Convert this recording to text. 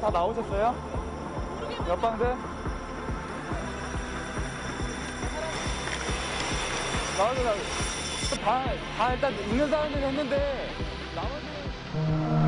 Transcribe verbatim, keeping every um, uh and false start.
다 나오셨어요? 옆방들? 나오죠, 나오죠. 다, 다 일단 있는 사람들이 했는데, 나머지는.